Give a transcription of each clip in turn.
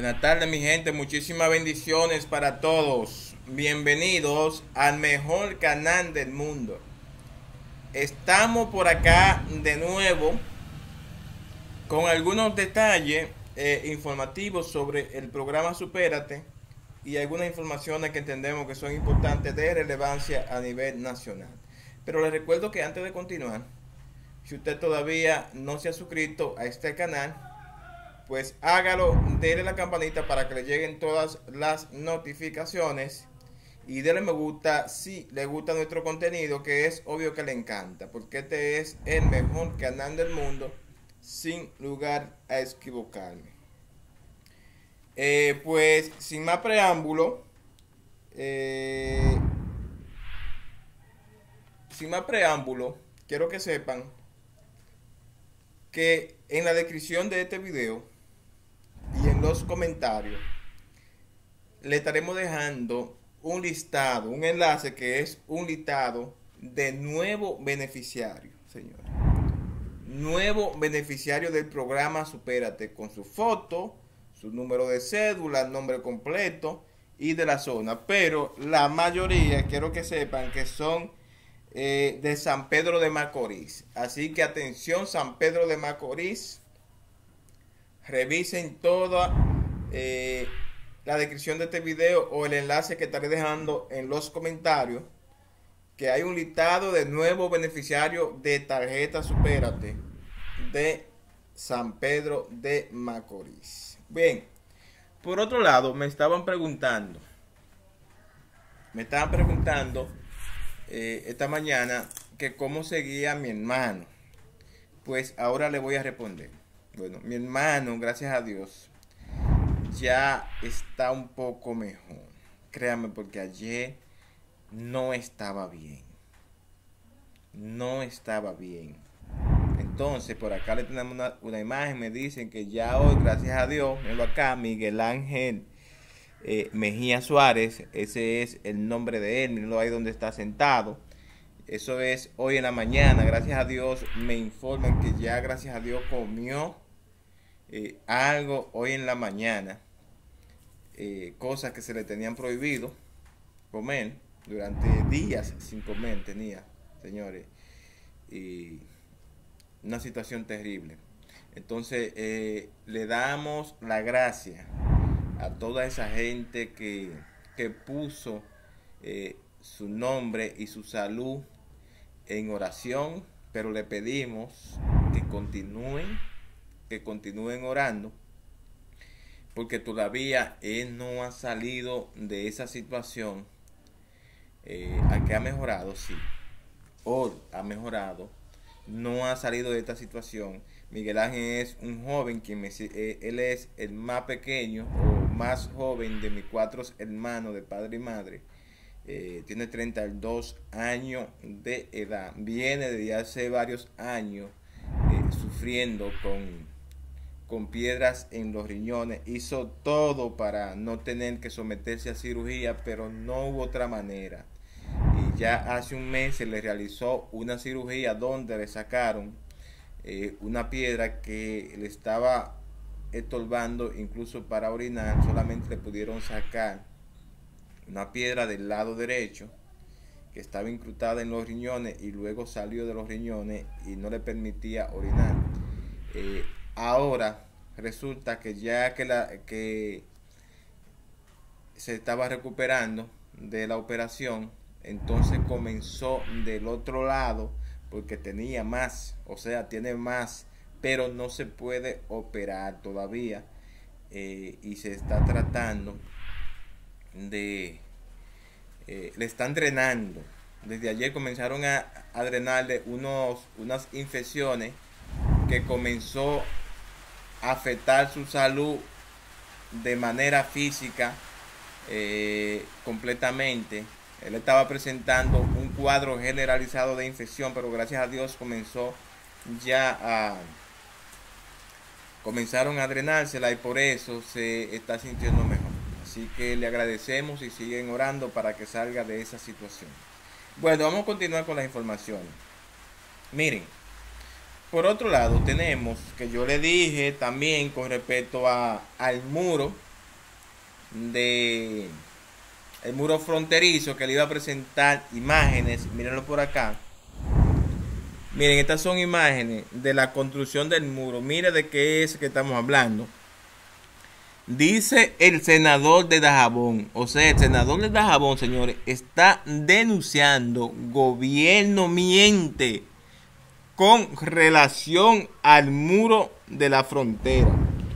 Buenas tardes, mi gente, muchísimas bendiciones para todos. Bienvenidos al mejor canal del mundo. Estamos por acá de nuevo con algunos detalles informativos sobre el programa Supérate y algunas informaciones que entendemos que son importantes de relevancia a nivel nacional. Pero les recuerdo que antes de continuar, si usted todavía no se ha suscrito a este canal, pues hágalo, déle la campanita para que le lleguen todas las notificaciones y déle me gusta si le gusta nuestro contenido, que es obvio que le encanta, porque este es el mejor canal del mundo, sin lugar a equivocarme. Pues sin más preámbulo, eh, quiero que sepan que en la descripción de este video y en los comentarios le estaremos dejando un listado, un enlace que es un listado de nuevos beneficiarios, señores. Nuevo beneficiario del programa Supérate, con su foto, su número de cédula, nombre completo y de la zona. Pero la mayoría, quiero que sepan que son de San Pedro de Macorís. Así que atención, San Pedro de Macorís. Revisen toda la descripción de este video o el enlace que estaré dejando en los comentarios, que hay un listado de nuevos beneficiarios de tarjeta Supérate de San Pedro de Macorís. Bien, por otro lado, me estaban preguntando esta mañana que cómo seguía mi hermano. Pues ahora le voy a responder. Bueno, mi hermano, gracias a Dios, ya está un poco mejor. Créame, porque ayer no estaba bien. No estaba bien. Entonces, por acá le tenemos una imagen. Me dicen que ya hoy, gracias a Dios, vengo acá, Miguel Ángel Mejía Suárez. Ese es el nombre de él. Mírenlo ahí donde está sentado. Eso es hoy en la mañana. Gracias a Dios me informan que ya, gracias a Dios, comió algo hoy en la mañana. Cosas que se le tenían prohibido comer. Durante días sin comer tenía, señores. Y una situación terrible. Entonces le damos la gracia a toda esa gente que puso su nombre y su salud en oración, pero le pedimos que continúen orando, porque todavía él no ha salido de esa situación. ¿A qué ha mejorado? Sí, hoy ha mejorado, no ha salido de esta situación. Miguel Ángel es un joven, él es el más pequeño o más joven de mis 4 hermanos de padre y madre. Tiene 32 años de edad. Viene desde hace varios años sufriendo con piedras en los riñones. Hizo todo para no tener que someterse a cirugía, pero no hubo otra manera. Y ya hace un mes se le realizó una cirugía donde le sacaron una piedra que le estaba estorbando incluso para orinar. Solamente le pudieron sacar una piedra del lado derecho que estaba incrustada en los riñones y luego salió de los riñones y no le permitía orinar. Ahora resulta que ya que se estaba recuperando de la operación, entonces comenzó del otro lado, porque tenía más, o sea, tiene más, pero no se puede operar todavía. Y se está tratando de le están drenando. Desde ayer comenzaron a drenarle unas infecciones que comenzó a afectar su salud de manera física completamente. Él estaba presentando un cuadro generalizado de infección, pero gracias a Dios comenzaron a drenársela y por eso se está sintiendo mejor. Así que le agradecemos y siguen orando para que salga de esa situación. Bueno, vamos a continuar con las informaciones. Miren, por otro lado tenemos que yo le dije también con respecto al muro de el muro fronterizo, que le iba a presentar imágenes. Mírenlo por acá. Miren, estas son imágenes de la construcción del muro. Mire de qué es que estamos hablando. Dice el senador de Dajabón, o sea, el senador de Dajabón, señores, está denunciando gobierno miente con relación al muro de la frontera.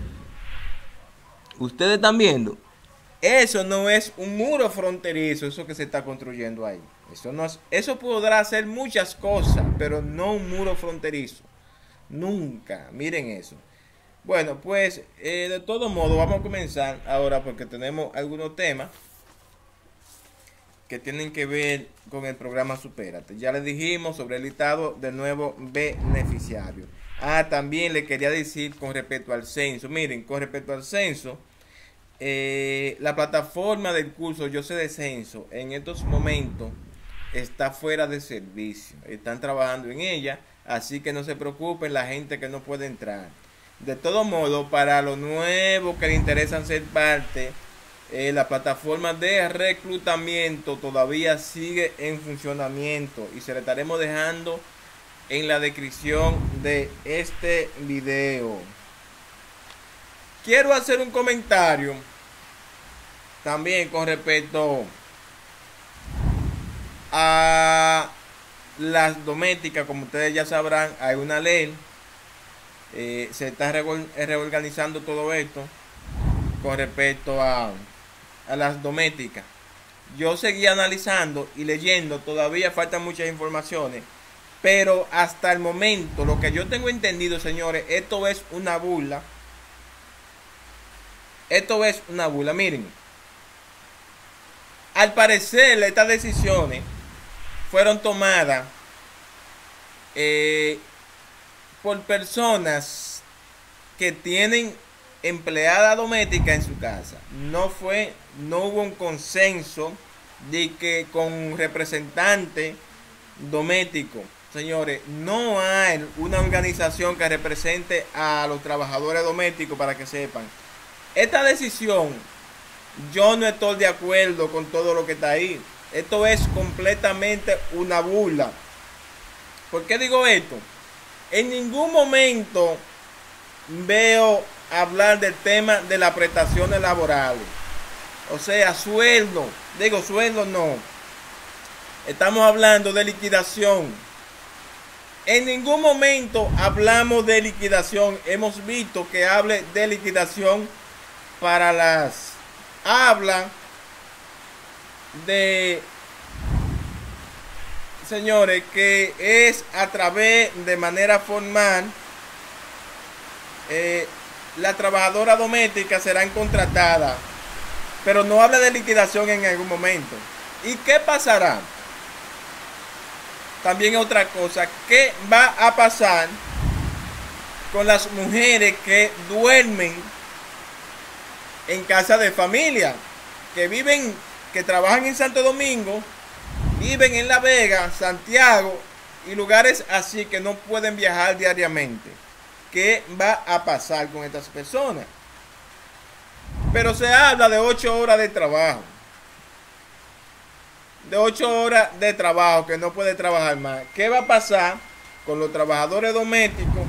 Ustedes están viendo, eso no es un muro fronterizo, eso que se está construyendo ahí. Eso no es, eso podrá hacer muchas cosas, pero no un muro fronterizo. Nunca, miren eso. Bueno, pues de todo modo vamos a comenzar ahora porque tenemos algunos temas que tienen que ver con el programa Supérate. Ya les dijimos sobre el listado de nuevos beneficiarios. También le quería decir con respecto al censo. Miren, con respecto al censo, la plataforma del curso Yo Sé de Censo en estos momentos está fuera de servicio. Están trabajando en ella, así que no se preocupen la gente que no puede entrar. De todo modo, para los nuevos que le interesan ser parte, la plataforma de reclutamiento todavía sigue en funcionamiento y se le estaremos dejando en la descripción de este video. Quiero hacer un comentario también con respecto a las domésticas. Como ustedes ya sabrán, hay una ley. Se está reorganizando todo esto con respecto a las domésticas. Yo seguí analizando y leyendo, todavía faltan muchas informaciones, pero hasta el momento lo que yo tengo entendido, señores, esto es una burla. Esto es una burla. Miren, al parecer estas decisiones fueron tomadas por personas que tienen empleada doméstica en su casa. No hubo un consenso de que con un representante doméstico. Señores, no hay una organización que represente a los trabajadores domésticos, para que sepan. Esta decisión, yo no estoy de acuerdo con todo lo que está ahí. Esto es completamente una burla. ¿Por qué digo esto? En ningún momento veo hablar del tema de las prestaciones laborales. O sea, sueldo. Digo, sueldo no. Estamos hablando de liquidación. En ningún momento hablamos de liquidación. Hemos visto que hable de liquidación para las... Habla de... Señores, que es a través de manera formal, la trabajadora doméstica serán contratadas, pero no habla de liquidación en algún momento. ¿Y qué pasará? También otra cosa, ¿qué va a pasar con las mujeres que duermen en casa de familia, que viven, que trabajan en Santo Domingo, viven en La Vega, Santiago y lugares así, que no pueden viajar diariamente? ¿Qué va a pasar con estas personas? Pero se habla de 8 horas de trabajo. De 8 horas de trabajo, que no puede trabajar más. ¿Qué va a pasar con los trabajadores domésticos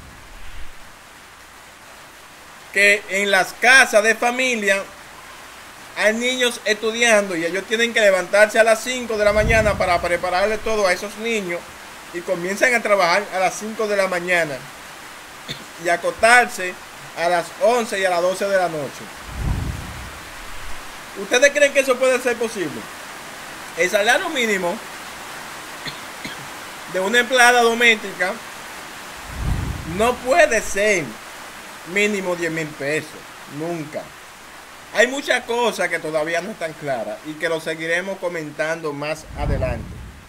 que en las casas de familia hay niños estudiando y ellos tienen que levantarse a las 5 de la mañana para prepararle todo a esos niños, y comienzan a trabajar a las 5 de la mañana y acostarse a las 11 y a las 12 de la noche? ¿Ustedes creen que eso puede ser posible? El salario mínimo de una empleada doméstica no puede ser mínimo 10,000 pesos, nunca. Hay muchas cosas que todavía no están claras y que lo seguiremos comentando más adelante.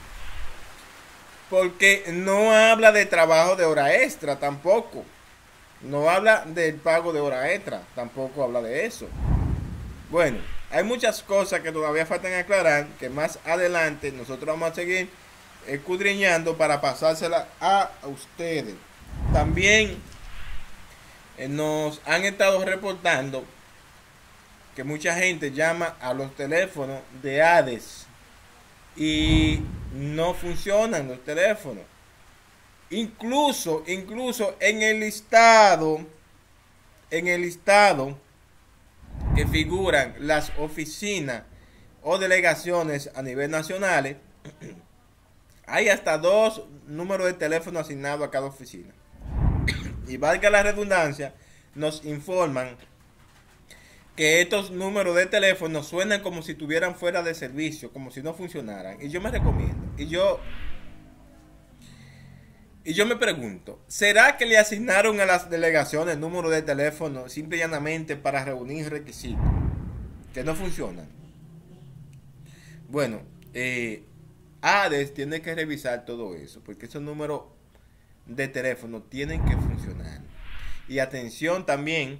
Porque no habla de trabajo de hora extra tampoco. No habla del pago de hora extra, tampoco habla de eso. Bueno, hay muchas cosas que todavía faltan aclarar, que más adelante nosotros vamos a seguir escudriñando para pasársela a ustedes. También nos han estado reportando que mucha gente llama a los teléfonos de Hades y no funcionan los teléfonos. Incluso en el listado que figuran las oficinas o delegaciones a nivel nacional, hay hasta 2 números de teléfono asignados a cada oficina. Y valga la redundancia, nos informan que estos números de teléfono suenan como si estuvieran fuera de servicio, como si no funcionaran. Y yo me recomiendo. Y yo me pregunto, ¿será que le asignaron a las delegaciones número de teléfono simple y llanamente para reunir requisitos que no funcionan? Bueno, Hades tiene que revisar todo eso, porque esos números de teléfono tienen que funcionar. Y atención también,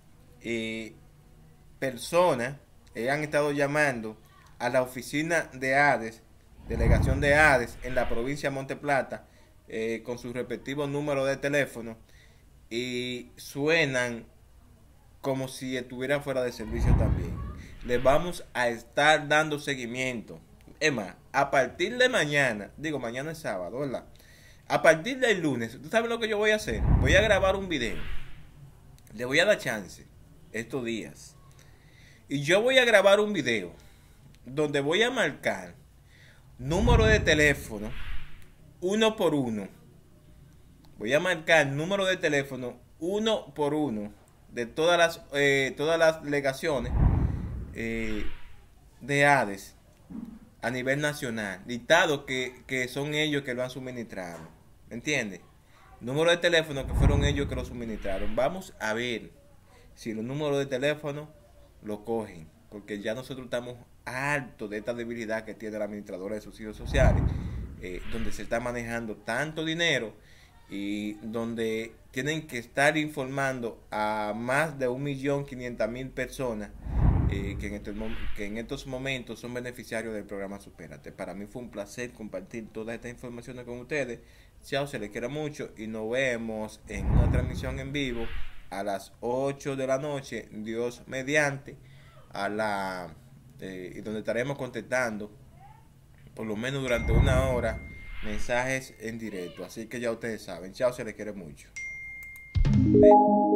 personas han estado llamando a la oficina de Hades, delegación de Hades en la provincia de Monte Plata, con sus respectivos números de teléfono, y suenan como si estuvieran fuera de servicio también. Les vamos a estar dando seguimiento. Es más, a partir de mañana, digo, mañana es sábado, ¿verdad? A partir del lunes, ¿tú sabes lo que yo voy a hacer? Voy a grabar un video. Le voy a dar chance estos días. Y yo voy a grabar un video donde voy a marcar número de teléfono uno por uno. Voy a marcar número de teléfono uno por uno de todas las delegaciones de Hades a nivel nacional, dictado que son ellos que lo han suministrado. ¿Me entiendes? Número de teléfono que fueron ellos que lo suministraron. Vamos a ver si los números de teléfono lo cogen, porque ya nosotros estamos hartos de esta debilidad que tiene la administradora de subsidios sociales, donde se está manejando tanto dinero y donde tienen que estar informando a más de 1.500.000 personas que en estos momentos son beneficiarios del programa Supérate. Para mí fue un placer compartir todas estas informaciones con ustedes. Chao, se les quiere mucho y nos vemos en una transmisión en vivo a las 8 de la noche, Dios mediante, y donde estaremos contestando por lo menos durante una hora mensajes en directo. Así que ya ustedes saben. Chao, se les quiere mucho.